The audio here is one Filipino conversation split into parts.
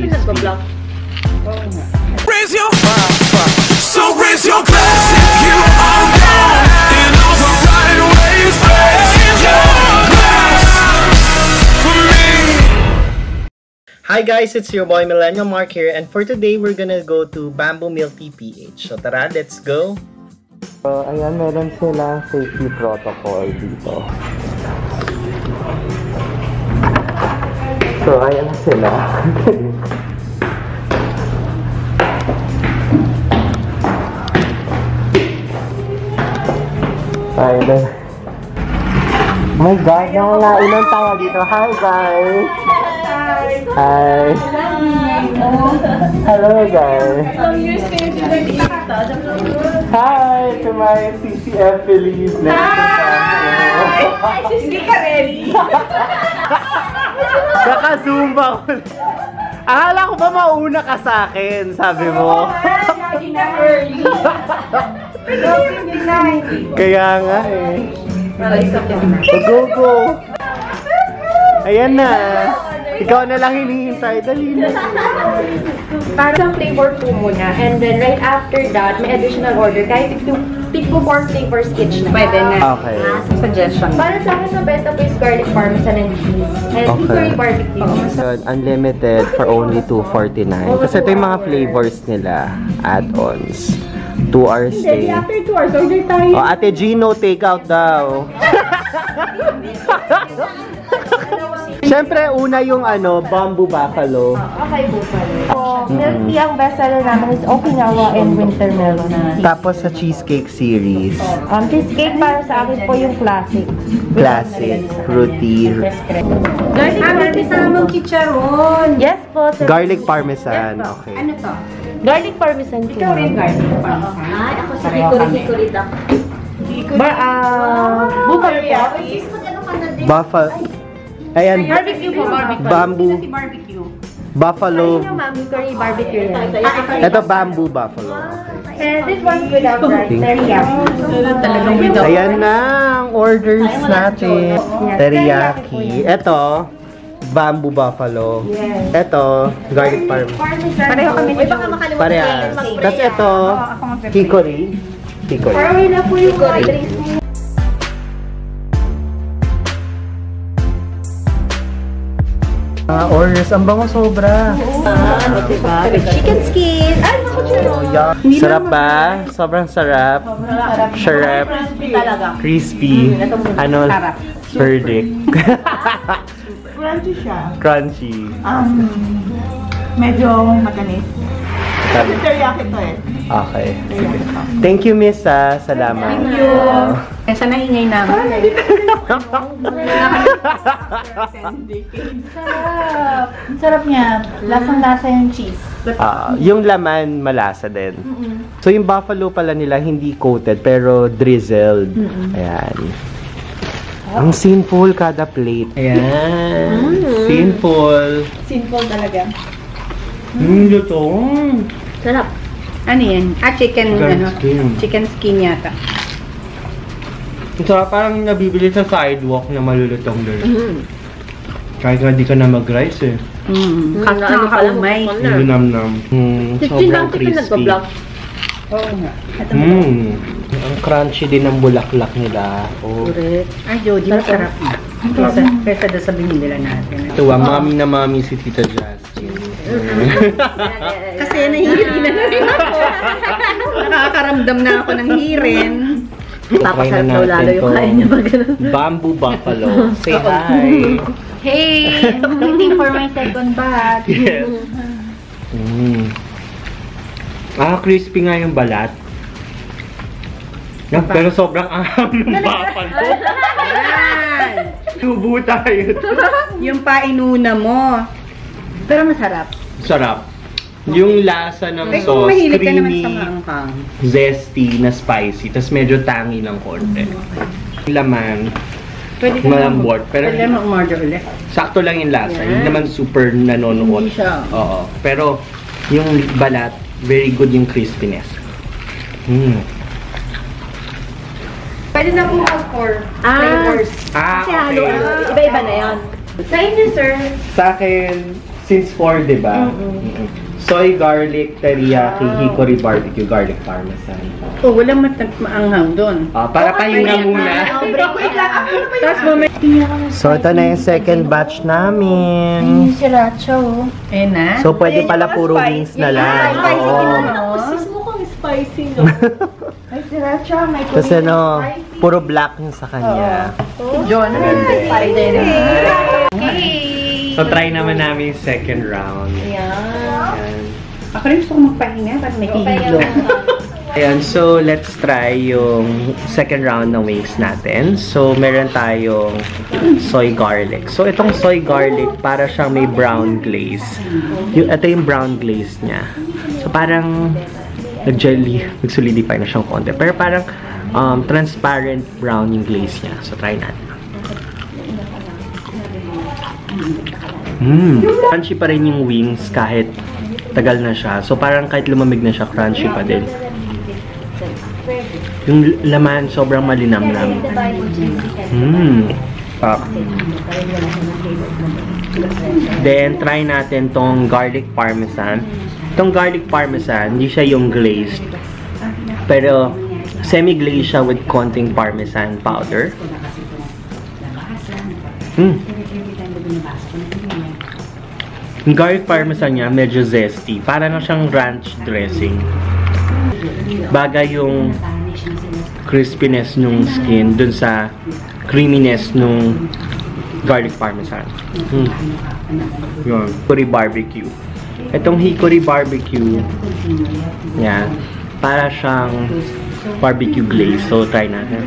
nagpa-vlog. Raise your so raise your glass if you are gone in all the right ways. Raise your glass for me. Hi guys, it's your boy Millennialmark here, and for today we're gonna go to Bamboo Milk Tea PH. So tara, let's go! Ayan, meron silang safety protocol dito. So ayan sila. Ayun. Oh my God, nakakailan tayo dito. Hi guys! Hi! Hello guys! Hi to my CCF Feliz! Hi! Hindi ka ready? Kaka-zumba ko. Akala ko ba mauna ka sa akin, sabi mo? Lagi na early. Kaya nga eh. Go, go! Ayan na! Ikaw na lang hinihintay. Dali na. Parang flavor po muna. And then right after that, may additional order. Kahit pick po 4 flavors each na. Pwede na. Okay. Suggestion. Para sa akin, mabenta po is garlic parmesan and cheese. And hickory barbecue. Unlimited for only $2.49. Kasi ito yung mga flavors nila. Add-ons. 2 hours stay. After 2 hours, order tayo. Oh, Ate Gino, take out daw. Siyempre, una yung bamboo buffalo. Okay, buffalo. Milk tea ang bestseller namin is Okinawa and winter melon. Tapos sa cheesecake series. Cheesecake para sa akin po yung classic. Classic. Fruity. Garlic parmesan chicharon. Yes po. Garlic parmesan. Okay. Ano to? Garlic parmesan. Ikaw rin garlic parmesan. Ay, ako sa hickory ako. Buffalo. Buffalo. Ayan. Barbecue po, barbecue. Bamboo. Barbecue. Buffalo. Curry barbecue. Ito bamboo buffalo. And this one's without rice. Teriyaki. Ayan na ang orders natin. Teriyaki. Ito, bamboo buffalo. Ito, garlic parmesan. Pareho kami. Baka makalimutan. Parehas. Tapos ito, hickory. Hickory. Pareho na po yung hickory. Orders. Ang bango sobra. Diba? Chicken skin. Ay, yeah. Sarap ba? Sobrang sarap. Sarap. Crispy. Ano? Verdict. Crunchy siya. Crunchy. Medyo matanis. Kasi teriyaki to eh. Okay. Sige. Thank you, Miss. Salamat. Thank you. Sa naingay naman. Sarap. Ang sarap niya. Lasang-lasa yung cheese. Yung laman, malasa din. So, yung buffalo pala nila, hindi coated, pero drizzled. Ayan. Ang sinful kada plate. Ayan. Sinful. Simple talaga. Lutong. Sarap. Ano yan? Chicken, chicken skin yata. Ito parang nabibili sa sidewalk na malulutong doon. Kahit nga di ka na mag-rice eh. Ano ka umay. Lunam-nam. Sobrang crispy. Oo nga. Ang crunchy din ng bulaklak nila. Oh. Ay, Jody, masarap. Kesa doon sa binibila natin. Ito, mami na mami si Tita Justin. Kasi nahihiri na rin ako. Nakakaramdam na ako ng hirin. Papasarap daw lalo yung kain niya ba ganun. Bamboo buffalo. Say hi. Hey! Waiting for my second batch. Yes. Crispy nga yung balat. Pero sobrang aham ng buffalo. Tubo tayo. Yung painuna mo. Pero masarap. Sarap. Yung lasa ng Kung sauce, mahilig ka naman creamy, sa maanghang. zesty na spicy, tas medyo tangy ng konti. Laman, Pwede ka malambot, pero pwede mo umorder ulit. sakto lang yung lasa. Hindi naman super nanonood. Hindi siya. Oo. Pero yung balat, very good yung crispiness. Pwede na po mag-4 flavors. Okay. Iba-iba na yan. Sa inyo, sir. Sa akin, Since 4, di ba? Soy garlic, teriyaki, hickory barbecue, garlic parmesan. Oh, walang maanghang doon. Para pahinga muna. Tapos mamaya. So, ito na yung second batch namin. Sriracha, oh. Ayun na. So, pwede pala puro wings na lang. Oo. Mukhang spicy, no? May sriracha, may Tapos ano, puro black yung sa kanya. John. spicy. So, try naman namin yung second round. Ayan. Ako rin gusto ko magpahinga para may hihilo. Ayan, so let's try yung second round ng wings natin. So, meron tayong soy garlic. So, itong soy garlic, para siyang may brown glaze. Ito yung brown glaze niya. So, parang nag-jelly, nag-solidify na siyang konti. Pero parang transparent brown yung glaze niya. So, try natin. Crunchy pa rin yung wings kahit tagal na siya. So, parang kahit lumamig na siya, crunchy pa din. Yung laman, sobrang malinamnam. Then, try natin tong garlic parmesan. Itong garlic parmesan, hindi siya yung glazed. Pero, semi-glazed siya with konting parmesan powder. Yung garlic parmesan niya, medyo zesty. Para na siyang ranch dressing. Bagay yung crispiness nung skin dun sa creaminess nung garlic parmesan. Yun. Hickory barbecue. Itong hickory barbecue, yan, para siyang barbecue glaze. So, try natin.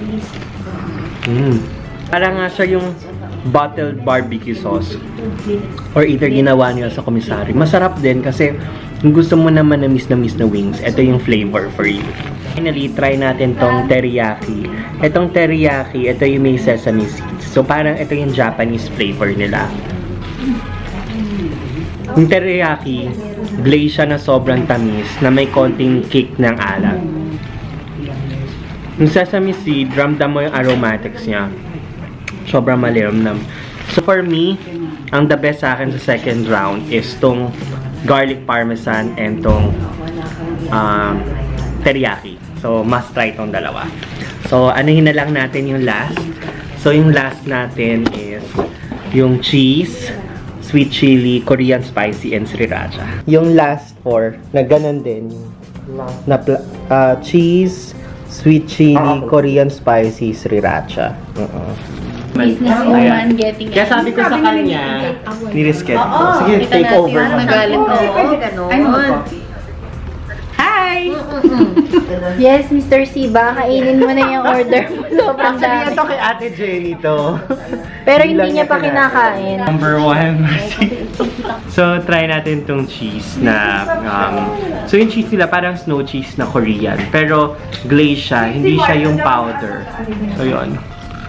Para nga siya yung bottled barbecue sauce. Or either ginawa nila sa komisari. Masarap din kasi kung gusto mo naman na miss na wings, ito yung flavor for you. Finally, try natin tong teriyaki. Itong teriyaki, ito yung may sesame seeds. So, parang ito yung Japanese flavor nila. Yung teriyaki, glaze siya na sobrang tamis na may konting kick ng alat. Yung sesame seed, ramdam mo yung aromatics niya. Sobrang malinamnam. So for me, ang the best sa akin sa second round is tong garlic parmesan and tong teriyaki. So must try tong dalawa. So anuhin na lang natin yung last. So yung last natin is yung cheese, sweet chili, Korean spicy, and sriracha. Yung last four, na ganun din. Na cheese, sweet chili, Korean spicy, sriracha. Businesswoman getting Kaya sabi ko sa kanya, nirisket ko. Sige, take over. Magalit mo. Hi! Yes, Mr. Siba, kainin mo na yung order mo. Sobrang dami. Ito kay Ate Jenny to. Pero hindi niya pa kinakain. Number 1. So, try natin tong cheese na, so yung cheese nila parang snow cheese na Korean. Pero, glaze siya. Hindi siya yung powder. So, yun.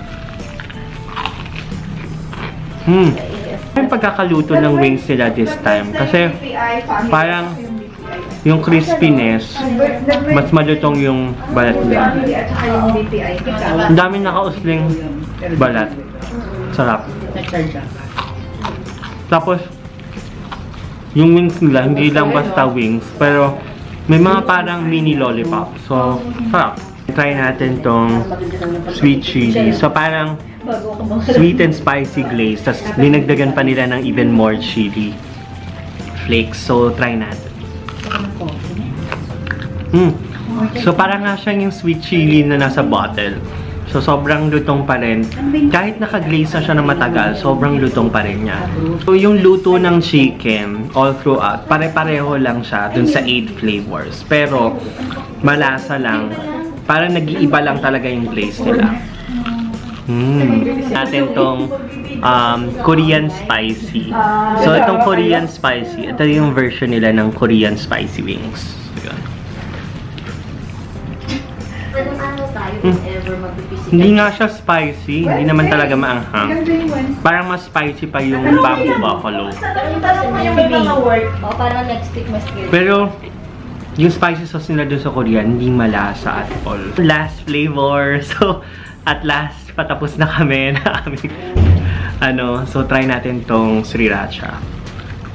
Yung pagkakaluto ng wings nila this time. Kasi, parang, yung crispiness, mas malutong yung balat nila. Ang daming nakausling balat. Sarap. Tapos, yung wings nila, hindi lang basta wings, pero may mga parang mini lollipop. So, sarap. Try natin tong sweet chili. So, parang sweet and spicy glaze. Tapos, dinagdagan pa nila ng even more chili flakes. So, try natin. So, parang nga siyang yung sweet chili na nasa bottle. So, sobrang lutong pa rin. Kahit naka-glaze na siya na matagal, sobrang lutong pa rin niya. So, yung luto ng chicken, all throughout, pare-pareho lang siya dun sa 8 flavors. Pero, malasa lang. Parang nag-iiba lang talaga yung glaze nila. Natin tong Korean spicy. So, itong Korean spicy, ito yung version nila ng Korean spicy wings. So, hindi nga siya spicy, hindi naman talaga maanghang. Parang mas spicy pa yung bamboo buffalo. Pero, yung spicy sauce nila doon sa Korean, hindi malasa at all. Last flavor. So, at last, patapos na kami na aming so try natin tong sriracha.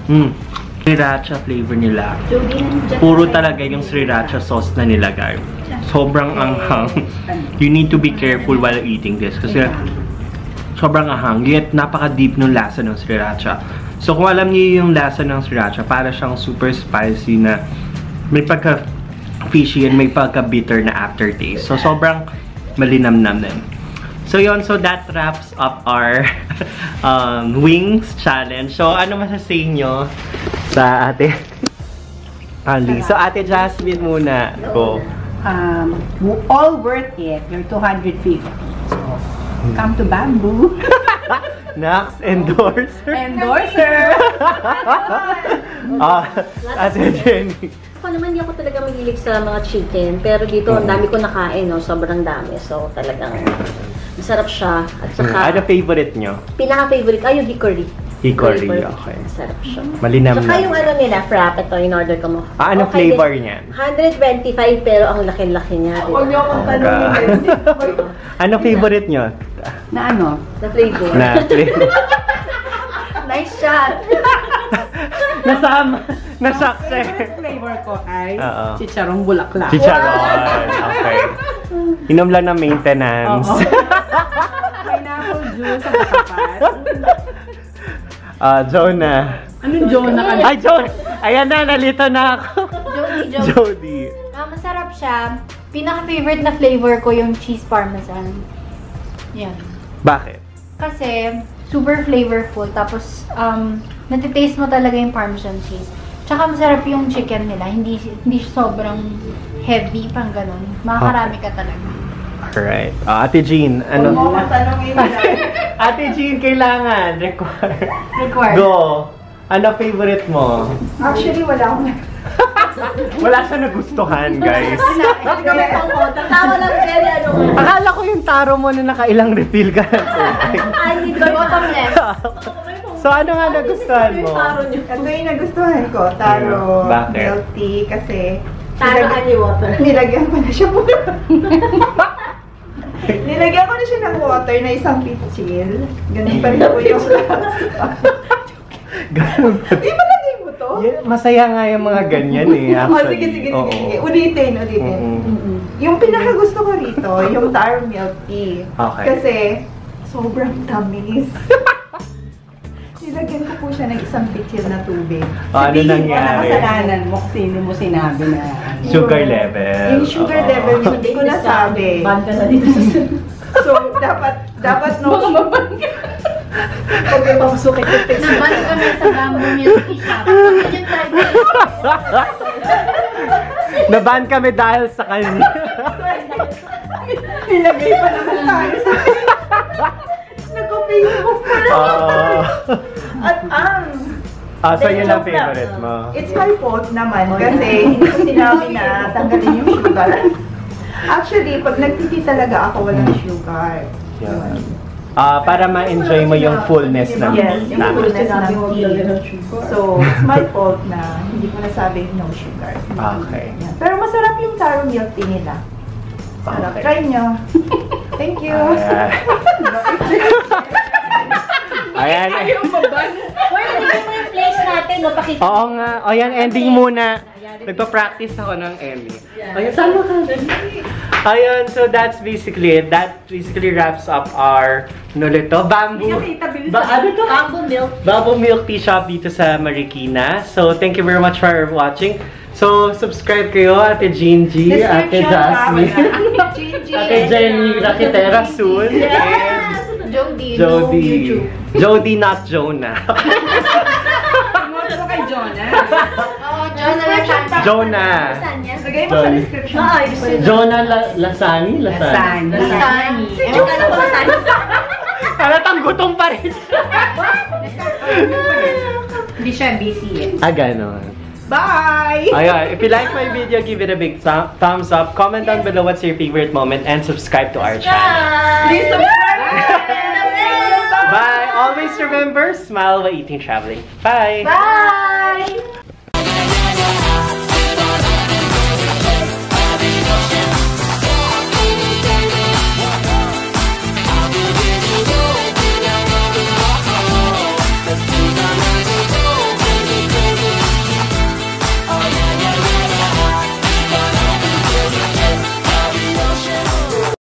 Sriracha flavor nila. Puro talaga yung sriracha sauce na nilagay. Sobrang anghang. You need to be careful while eating this kasi sobrang anghang. Yet napaka-deep ng lasa ng sriracha. So kung alam niyo yung lasa ng sriracha, para siyang super spicy na may pagka-fishy and may pagka-bitter na aftertaste. So sobrang malinamnam din. So yun, so that wraps up our wings challenge. So ano masasay nyo sa ate Unli? So ate Jasmine muna. Go. All worth it. You're 250. So, come to Bamboo. Nax, endorser. Endorser! Ate Jenny. Ako naman, hindi ako talaga mahilig sa mga chicken. Pero dito, ang dami ko nakain, no? Sobrang dami. So, talagang masarap siya. At saka, Ano favorite nyo? pinaka-favorite, yung hickory. Hickory, okay. Masarap siya. Malinam Saka yung na. ano nila, frap, ito, in-order ko mo. Ano Okay flavor din. niyan? 125, pero ang laki-laki niya. Huwag niyo akong tanongin. Ano favorite nyo? Na ano? Na flavor. Na flavor. Nice shot! Nasama. Nasakse. Favorite flavor ko ay Oo. Chicharon Bulaklak. Chicharon. Okay. Inom lang ng maintenance. Oo. Pineapple juice sa katapat. Jonah. Anong Jonah ka? Ay, Jonah! Ayan na, nalito na ako. Jody. Masarap siya. Pinaka-favorite na flavor ko yung cheese parmesan. Yan. Bakit? Kasi, super flavorful. Tapos, natitaste mo talaga yung parmesan cheese. Tsaka masarap yung chicken nila. Hindi sobrang heavy, pang ganun. Makakarami ka talaga. Alright. Ate Jean, ano? Huwag mo matanongin na. Ate Jean, kailangan. Required. Required. Go. Ano favorite mo? Actually, wala akong Wala siya nagustuhan, guys. Tatawa lang, very ano. Akala ko yung taro mo na nakailang refill ka na. I need bottomless. So, ano nga nagustuhan mo? Ito yung nagustuhan ko, taro Bakit? milk tea kasi Taro honey water. nilagyan ko na siya nilagyan ko na siya ng water na isang pitchil. Ganun pa rin po yung Ganun ba? Ibalagay mo to? Yeah, masaya nga yung mga ganyan eh, actually. Sige. Oo. Ulitin. Mm-mm. Yung pinakagusto ko rito, yung taro milk tea. Okay. Kasi sobrang tamis. Nilagyan ko po siya ng isang pitchil na tubig. Ano Sabihin mo nangyari? na kasalanan mo kung sino mo sinabi na Sugar level. Yung sugar Oo. level, hindi ko nasabi. Ban ka na dito sa So, dapat no. Pag may pamusukit yung text. Naban kami sa bamboo milk tea shop. Bakit yung try ko? Naban kami dahil sa kanya. Nilagay pa naman tayo sa nag-Facebook pa naman. At So yun ang favorite mo. it's my fault naman kasi hindi ko sinabi na tanggalin yung sugar. Actually, pag nagtiti talaga ako, walang sugar. Yun. Para ma-enjoy mo yung fullness ng Yes, yung tamis. fullness ng tea. So, it's my fault na hindi ko nasabi no sugar. Okay. Yan. Pero masarap yung taro milk tea nila. Sarap. Okay. Try nyo. Thank you. Ayan. Where mo yung place natin, no? Pakita. Oo nga. O yan, ending muna. Nagpa-practice ako ng ending. Ayan, sama ka. Ayun, so that's basically it. That basically wraps up our, bamboo. Ano to? Bamboo milk. Bamboo milk tea shop dito sa Marikina. So, thank you very much for watching. So, subscribe kayo, Ate Jean G, Ate Jasmine, Ate Jenny Rakitera soon, and Jody. Jody, not Jonah. Promote ko kay Jonah. Oo, Jonah. Jonah. Lagay mo sa description. Jonah Lasani? Lasani. Lasani. Ewan ka na kung saan. Halatang gutom pa rin. Hindi siya busy eh. Ganon. Bye! Ayun, if you like my video, give it a big thumbs up. Comment down below what's your favorite moment and subscribe to our channel. Please subscribe! Bye! Always remember, smile while eating traveling. Bye! Bye!